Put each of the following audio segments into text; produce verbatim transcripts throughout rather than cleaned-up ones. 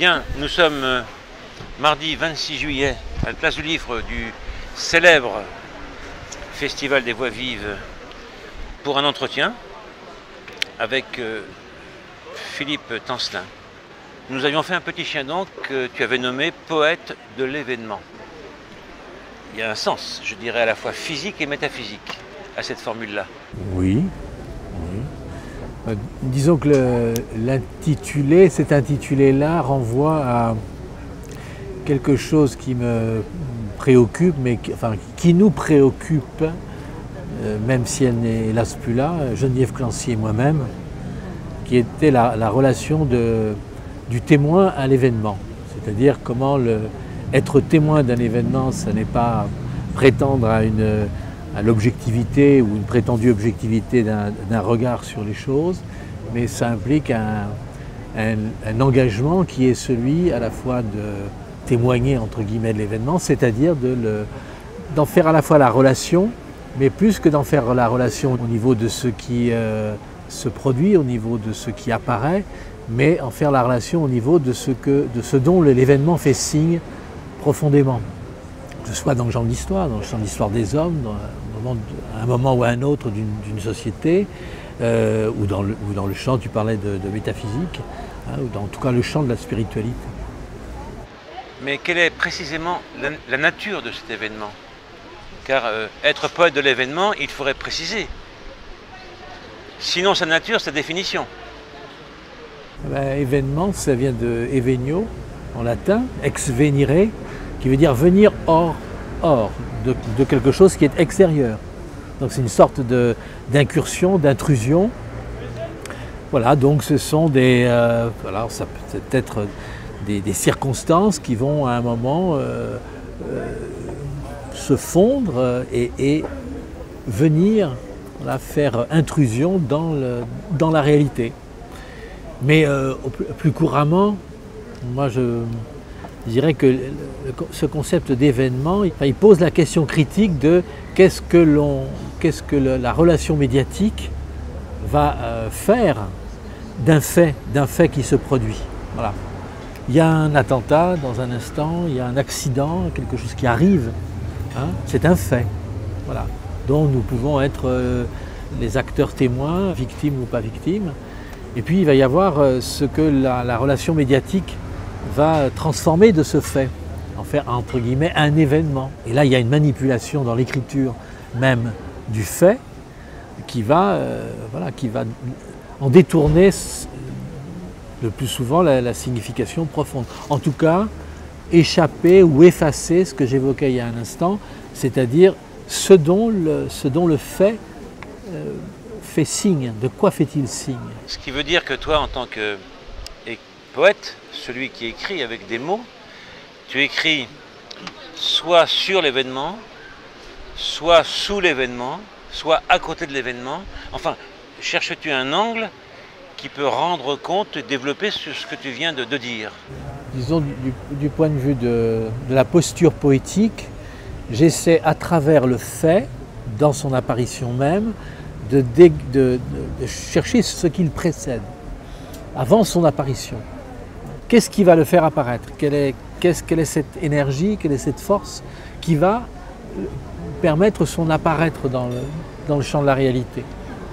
Bien, nous sommes euh, mardi vingt-six juillet à la place du livre du célèbre Festival des Voix Vives pour un entretien avec euh, Philippe Tancelin. Nous avions fait un petit chien donc que tu avais nommé poète de l'événement. Il y a un sens, je dirais, à la fois physique et métaphysique à cette formule-là. Oui. oui. Euh, disons que l'intitulé, cet intitulé-là renvoie à quelque chose qui me préoccupe, mais qui, enfin, qui nous préoccupe, euh, même si elle n'est hélas plus là, Geneviève Clancy et moi-même, qui était la, la relation de, du témoin à l'événement. C'est-à-dire comment le, être témoin d'un événement, ce n'est pas prétendre à une à l'objectivité ou une prétendue objectivité d'un regard sur les choses, mais ça implique un, un, un engagement qui est celui à la fois de témoigner entre guillemets de l'événement, c'est-à-dire d'en faire à la fois la relation, mais plus que d'en faire la relation au niveau de ce qui euh, se produit, au niveau de ce qui apparaît, mais en faire la relation au niveau de ce, que, de ce dont l'événement fait signe profondément. Que ce soit dans le champ de l'histoire, dans le champ de l'histoire des hommes, dans un moment, un moment ou un autre d'une société, euh, ou, dans le, ou dans le champ, tu parlais de, de métaphysique, hein, ou dans en tout cas le champ de la spiritualité. Mais quelle est précisément la, la nature de cet événement? Car euh, être poète de l'événement, il faudrait préciser. Sinon sa nature, sa définition. Ben, événement, ça vient de evenio, en latin, ex venire, qui veut dire venir hors, hors de, de quelque chose qui est extérieur. Donc c'est une sorte d'incursion, d'intrusion. Voilà, donc ce sont des, euh, voilà, ça peut être des, des circonstances qui vont à un moment euh, euh, se fondre et, et venir voilà, faire intrusion dans, le, dans la réalité. Mais euh, au plus, plus couramment, moi je Je dirais que ce concept d'événement, il pose la question critique de qu'est-ce que, l'on, qu'est-ce que le, la relation médiatique va euh, faire d'un fait, d'un fait qui se produit. Voilà. Il y a un attentat dans un instant, il y a un accident, quelque chose qui arrive, hein, c'est un fait, voilà, dont nous pouvons être euh, les acteurs témoins, victimes ou pas victimes. Et puis il va y avoir euh, ce que la, la relation médiatique va transformer de ce fait, en faire entre guillemets un événement. Et là il y a une manipulation dans l'écriture même du fait qui va, euh, voilà, qui va en détourner le plus souvent la, la signification profonde. En tout cas, échapper ou effacer ce que j'évoquais il y a un instant, c'est-à-dire ce dont le, ce dont le fait euh, fait signe. De quoi fait-il signe? Ce qui veut dire que toi, en tant que poète, celui qui écrit avec des mots, tu écris soit sur l'événement, soit sous l'événement, soit à côté de l'événement. Enfin, cherches-tu un angle qui peut rendre compte et développer sur ce que tu viens de, de dire? Disons, du, du point de vue de, de la posture poétique, j'essaie à travers le fait, dans son apparition même, de, de, de, de chercher ce qui le précède, avant son apparition. Qu'est-ce qui va le faire apparaître? Quelle est, qu'est-ce, quelle est cette énergie, quelle est cette force qui va permettre son apparaître dans le, dans le champ de la réalité?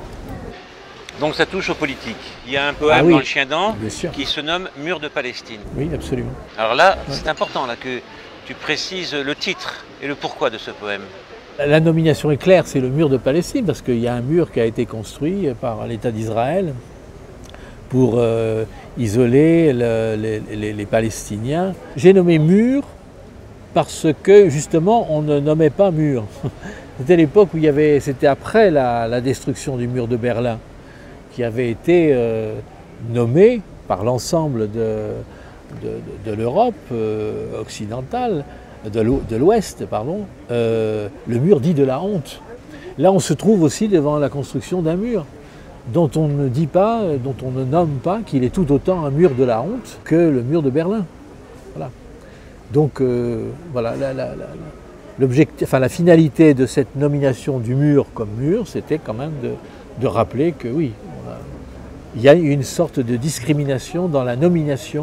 Donc ça touche aux politiques. Il y a un poème ah oui, dans Le Chien d'An qui se nomme Mur de Palestine. Oui, absolument. Alors là, ouais. c'est important là, que tu précises le titre et le pourquoi de ce poème. La nomination est claire, c'est le Mur de Palestine, parce qu'il y a un mur qui a été construit par l'État d'Israël pour euh, isoler le, les, les, les Palestiniens. J'ai nommé mur parce que justement on ne nommait pas mur. C'était l'époque où il y avait, c'était après la, la destruction du mur de Berlin, qui avait été euh, nommé par l'ensemble de, de, de, de l'Europe euh, occidentale, de l'Ouest, pardon, euh, le mur dit de la honte. Là on se trouve aussi devant la construction d'un mur dont on ne dit pas, dont on ne nomme pas qu'il est tout autant un mur de la honte que le mur de Berlin. Voilà. Donc euh, voilà, la, la, la, l'objectif, enfin, la finalité de cette nomination du mur comme mur, c'était quand même de, de rappeler que oui, il y a une sorte de discrimination dans la nomination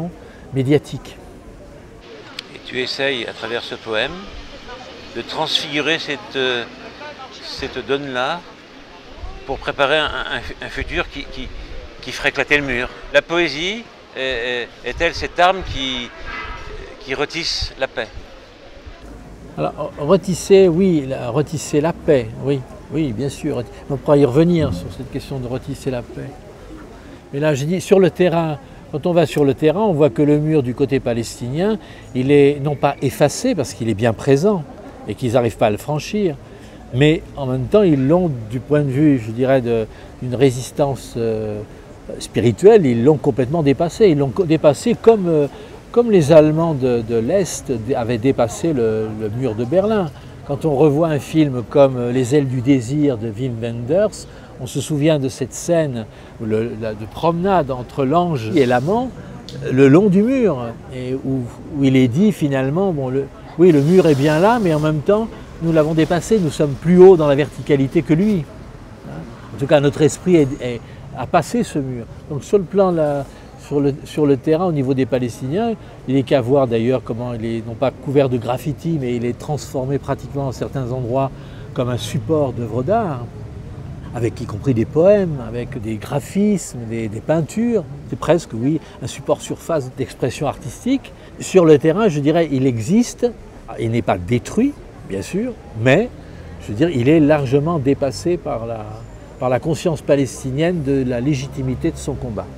médiatique. Et tu essayes, à travers ce poème, de transfigurer cette, euh, cette donne-là pour préparer un, un, un futur qui, qui, qui ferait éclater le mur. La poésie est-elle cette arme qui, qui retisse la paix? Alors, retisser, oui, retisser la paix, oui, oui, bien sûr. On pourra y revenir sur cette question de retisser la paix. Mais là, je dis, sur le terrain, quand on va sur le terrain, on voit que le mur du côté palestinien, il est non pas effacé, parce qu'il est bien présent, et qu'ils n'arrivent pas à le franchir, mais en même temps, ils l'ont, du point de vue, je dirais, d'une résistance euh, spirituelle, ils l'ont complètement dépassé. Ils l'ont dépassé comme... Euh, Comme les Allemands de, de l'Est avaient dépassé le, le mur de Berlin. Quand on revoit un film comme Les ailes du désir de Wim Wenders, on se souvient de cette scène le, la, de promenade entre l'ange et l'amant le long du mur, et où, où il est dit finalement, bon, le, oui, le mur est bien là, mais en même temps, nous l'avons dépassé, nous sommes plus haut dans la verticalité que lui. En tout cas, notre esprit est, est, a passé ce mur. Donc sur le plan là, Sur le, sur le terrain, au niveau des Palestiniens, il n'est qu'à voir d'ailleurs comment il est, non pas couvert de graffiti, mais il est transformé pratiquement à certains endroits comme un support d'œuvres d'art, avec y compris des poèmes, avec des graphismes, des, des peintures. C'est presque, oui, un support surface d'expression artistique. Sur le terrain, je dirais, il existe, il n'est pas détruit, bien sûr, mais, je veux dire, il est largement dépassé par la, par la conscience palestinienne de la légitimité de son combat.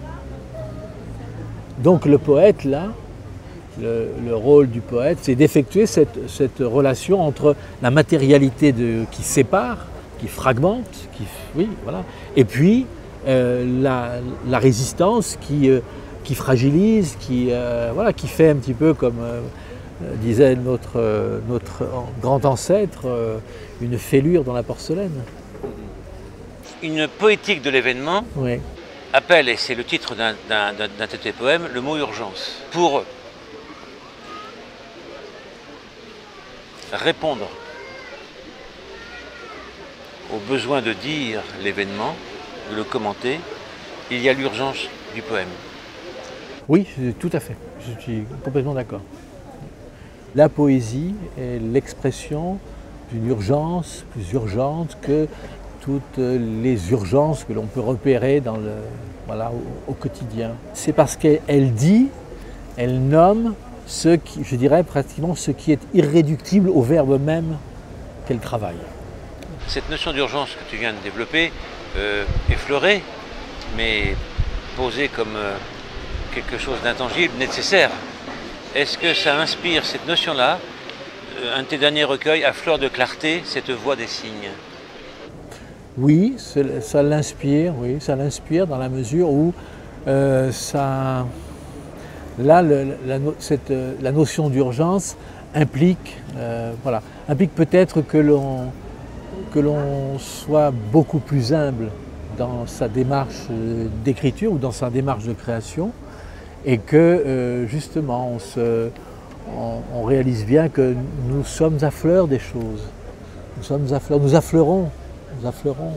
Donc le poète, là, le, le rôle du poète, c'est d'effectuer cette, cette relation entre la matérialité de, qui sépare, qui fragmente, qui, oui, voilà, et puis euh, la, la résistance qui, euh, qui fragilise, qui, euh, voilà, qui fait un petit peu comme euh, disait notre, euh, notre grand ancêtre, euh, une fêlure dans la porcelaine. Une poétique de l'événement. Oui. Appelle, et c'est le titre d'un de tes poèmes, le mot urgence, pour répondre au besoin de dire l'événement, de le commenter, il y a l'urgence du poème. Oui, tout à fait, je suis complètement d'accord. La poésie est l'expression d'une urgence plus urgente que toutes les urgences que l'on peut repérer dans le, voilà, au, au quotidien. C'est parce qu'elle dit, elle nomme ce qui, je dirais pratiquement ce qui est irréductible au verbe même qu'elle travaille. Cette notion d'urgence que tu viens de développer, euh, effleurée, mais posée comme euh, quelque chose d'intangible, nécessaire, est-ce que ça inspire cette notion-là, euh, un de tes derniers recueils, à fleur de clarté, cette voix des signes? Oui, ça l'inspire, oui, ça l'inspire dans la mesure où euh, ça, là, le, la, cette, la notion d'urgence implique, euh, voilà, implique peut-être que l'on que l'on soit beaucoup plus humble dans sa démarche d'écriture ou dans sa démarche de création, et que euh, justement on, se, on, on réalise bien que nous sommes à fleur des choses, nous sommes à fleur, nous affleurons. Nous affleurons.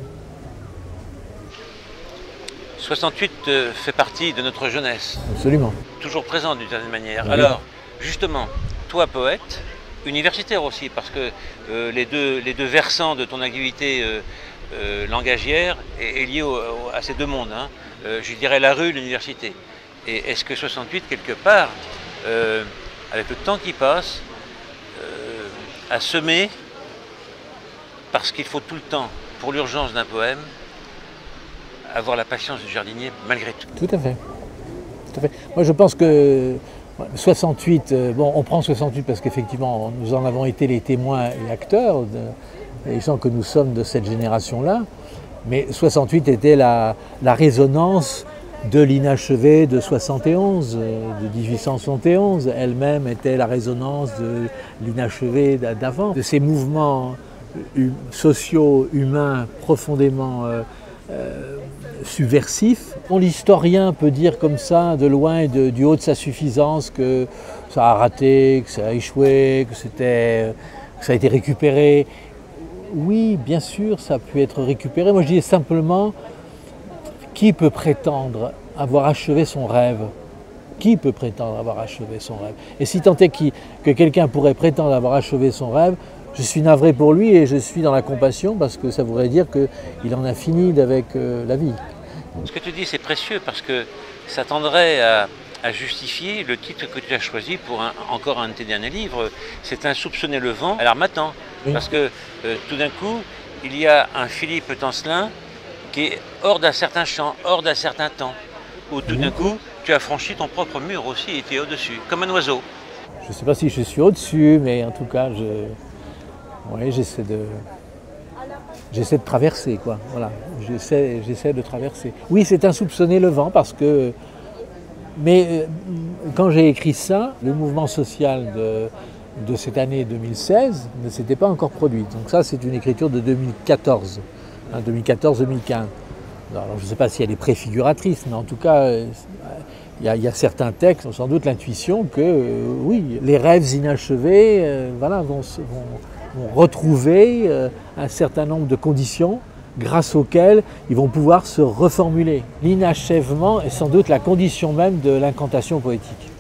soixante-huit euh, fait partie de notre jeunesse. Absolument. Toujours présent d'une certaine manière. Oui. Alors, justement, toi poète, universitaire aussi, parce que euh, les, deux, les deux versants de ton activité euh, euh, langagière est, est lié au, au, à ces deux mondes. Hein. Euh, je dirais la rue, l'université. Et est-ce que soixante-huit, quelque part, euh, avec le temps qui passe, euh, a semé, parce qu'il faut tout le temps, pour l'urgence d'un poème, avoir la patience du jardinier malgré tout. Tout à fait. Tout à fait. Moi je pense que soixante-huit, bon on prend soixante-huit parce qu'effectivement nous en avons été les témoins et acteurs, de, les gens que nous sommes de cette génération-là, mais soixante-huit était la, la résonance de l'inachevé de soixante et onze, de mille huit cent soixante et onze, elle-même était la résonance de l'inachevé d'avant, de ces mouvements sociaux, humains, profondément euh, euh, subversifs. Bon, l'historien peut dire comme ça, de loin, de, du haut de sa suffisance, que ça a raté, que ça a échoué, que, c'était, que ça a été récupéré. Oui, bien sûr, ça a pu être récupéré. Moi, je dis simplement, qui peut prétendre avoir achevé son rêve? qui peut prétendre avoir achevé son rêve? Et si tant est qu que quelqu'un pourrait prétendre avoir achevé son rêve, je suis navré pour lui et je suis dans la compassion parce que ça voudrait dire qu'il en a fini avec euh, la vie. Ce que tu dis, c'est précieux parce que ça tendrait à, à justifier le titre que tu as choisi pour un, encore un de tes derniers livres. C'est Un soupçonner le vent à l'Harmattan. Oui. Parce que euh, tout d'un coup, il y a un Philippe Tancelin qui est hors d'un certain champ, hors d'un certain temps, où tout d'un coup, tu as franchi ton propre mur aussi et tu es au-dessus, comme un oiseau. Je ne sais pas si je suis au-dessus, mais en tout cas, je... ouais, j'essaie de... J'essaie de traverser, quoi. Voilà, j'essaie, j'essaie de traverser. Oui, c'est Un soupçonner le vent parce que... Mais quand j'ai écrit ça, le mouvement social de, de cette année deux mille seize ne s'était pas encore produit. Donc ça, c'est une écriture de deux mille quatorze, hein, deux mille quatorze deux mille quinze. Alors, je ne sais pas si elle est préfiguratrice, mais en tout cas, il y, y a certains textes, sans doute l'intuition que, euh, oui, les rêves inachevés euh, voilà, vont, vont, vont retrouver euh, un certain nombre de conditions grâce auxquelles ils vont pouvoir se reformuler. L'inachèvement est sans doute la condition même de l'incantation poétique.